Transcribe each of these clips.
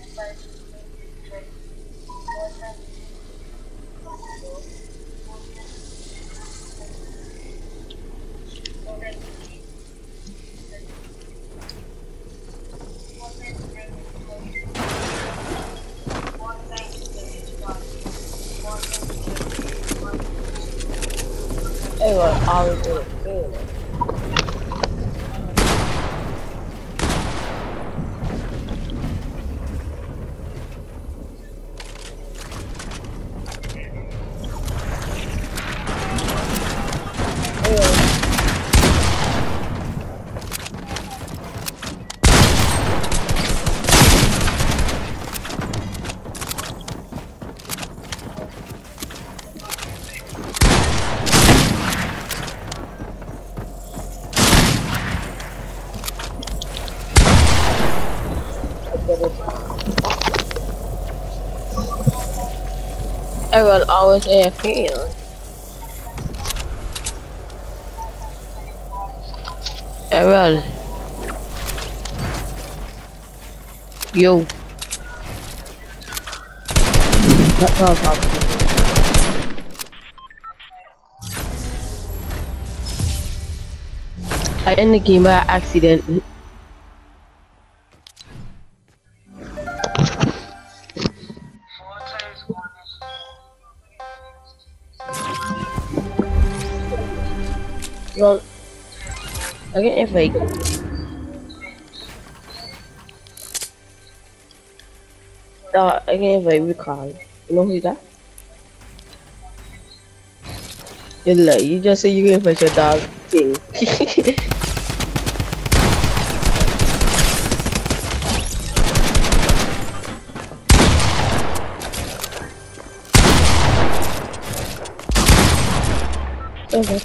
They will always do it good. I will always AFK. I will. Yo. That's all problem. I end the game by accident. Well, I get invite. I get invite Ricardo. You know who's that? You just say you can invite your dog King. Okay.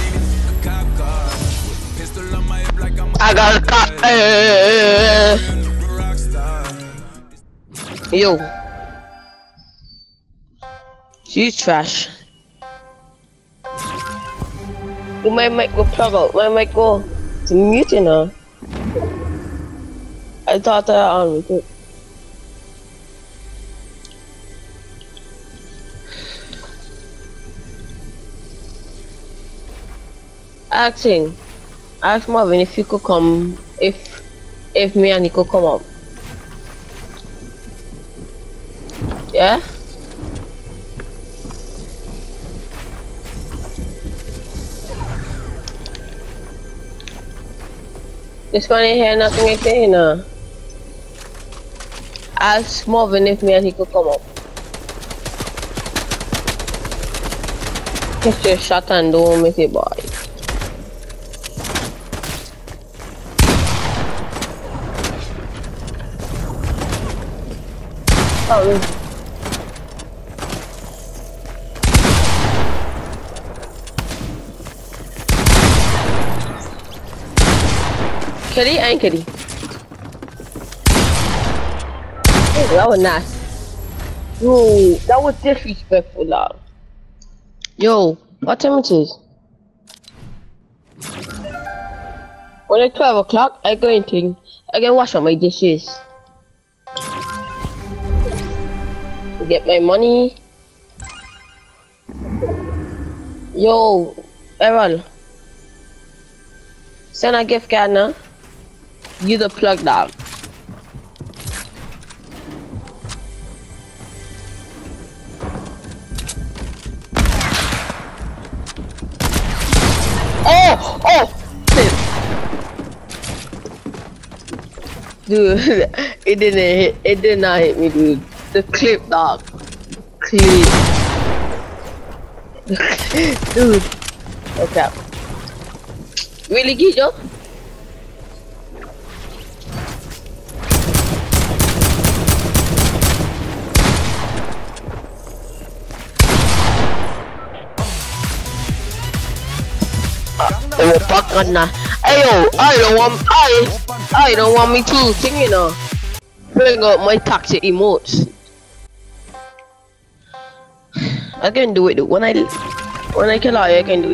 I got a cop. Yo, she's trash. My mic will plug out. My mic go to mute now. I thought I on with it. Asking, ask Marvin if he could come, if me and he could come up. Yeah? This one ain't hear nothing I say, you know. Ask Marvin if me and he could come up. Just a shot and don't make it, boy. Oh, Kitty and Kitty. Oh, that was nice. Yo, that was disrespectful, dog. Yo, what time it is? When it's 12 o'clock, I can wash up my dishes. Get my money. Yo, Errol. Send a gift card now. You the plug dog. Oh! Dude, it did not hit me, dude. The clip, dog. Clip. Dude. Okay. Really, Gijo? Oh, fuck on that. Ayo, I don't want me to sing, you know. Bring up my toxic emotes. I can do it. When I kill her, I can do it.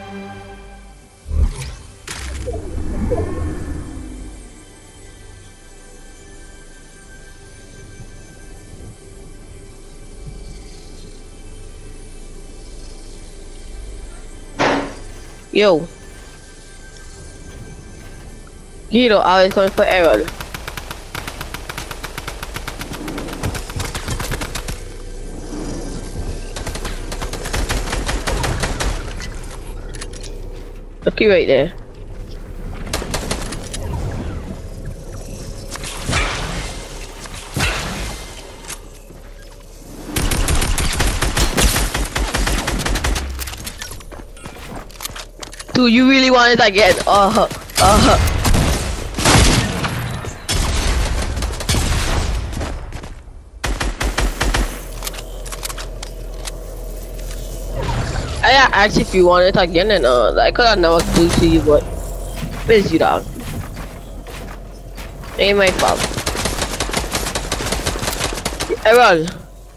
Yo. Guido, I was going for Errol. Looky right there. Dude, you really want it again? I asked if you want it again, and I could have never do to you, but busy dog. Ain't my fault. Errol,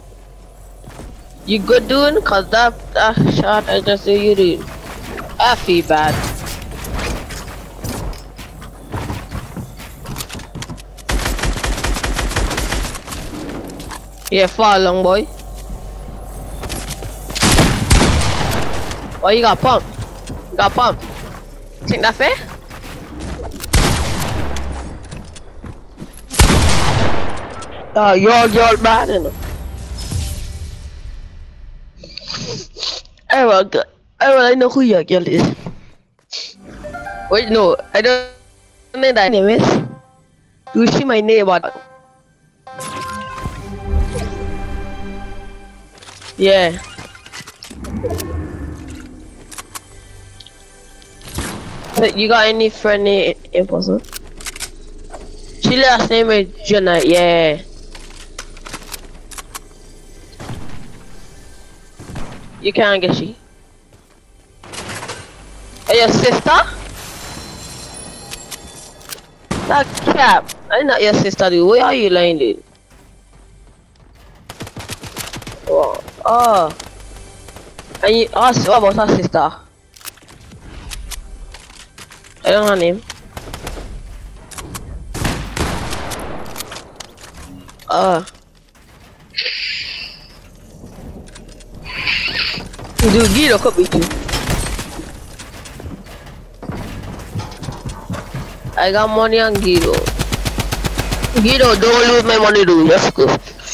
you good doing? Cause that shot I just say you did. I feel bad. Yeah, far long boy. Oh, you got pumped. You got pumped. Think that fair? You're bad enough. Errol, I know who your girl is. Wait, no, I don't know that name is. You see my neighbor. Yeah. You got any friendly imposter? She last name is Jenna, yeah. You can't get she. Hey, your sister? That cap. I'm not your sister, dude. Where are you lying, dude? Oh. And you asked what about her sister? I don't know her name. Dude, Guido could be too. I got money on Guido. Guido, don't lose my money, dude. Let's go.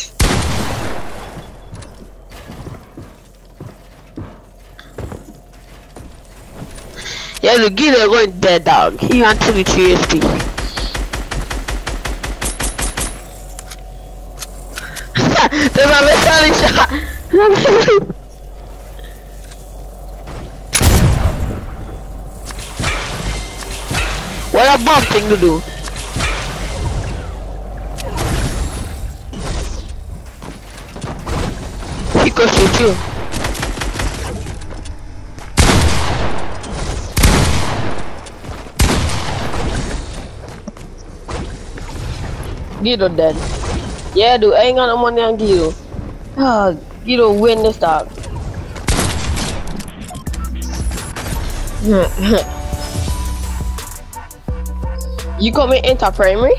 Yeah, the Guido going dead, dog. He wants to be 3 HP. There's my missile shot. What a bomb thing to do. He could shoot you. Guido dead. Yeah, dude, I ain't got no money on Guido. Guido win this dog. You coming into primary?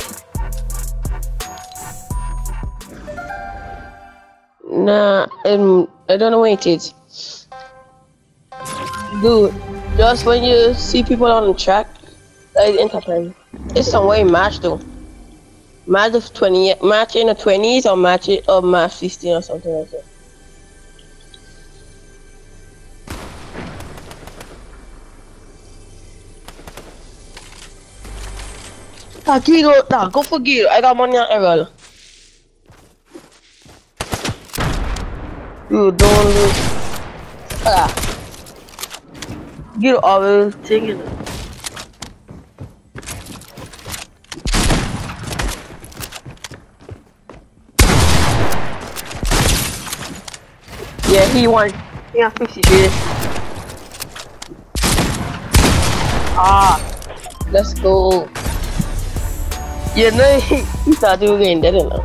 Nah, I don't know where it is. Dude, just when you see people on the track, that enter primary. It's some way match though. Match of 20, match in the 20s or match 15 or something like that. Guido, go for Guido. I got money on Errol. You don't lose. Guido always taking it. Yeah, he won. He got 53. Let's go. You know, he thought he was getting dead enough.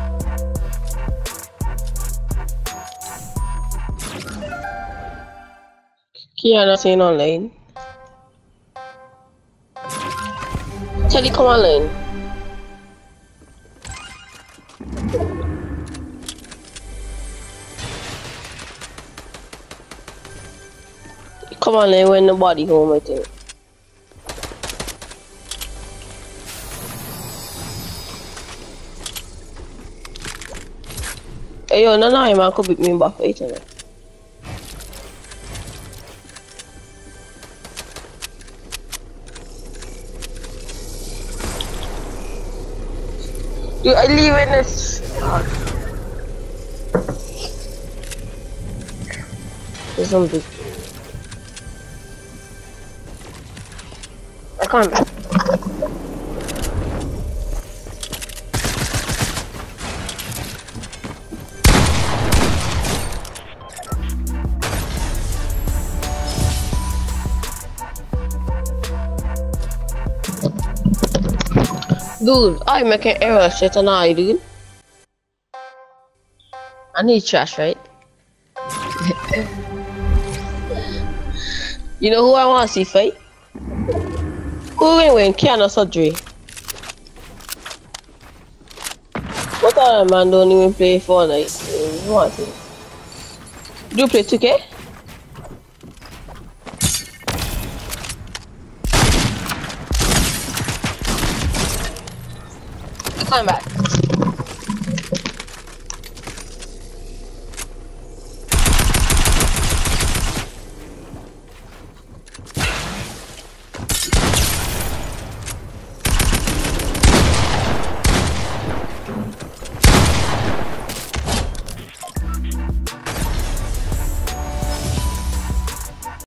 Kiana saying online. Teddy, come online. Come on, when nobody home, I think. Hey, yo, no, man, could beat me in back 8 minutes. Dude, I leave in this. There's something. I can't. Dude, I make an error shit and I, dude. I need trash, right? You know who I want to see fight? Who gonna win Kiana surgery? What other man don't even play Fortnite? You want to? Do you play 2K? Come back.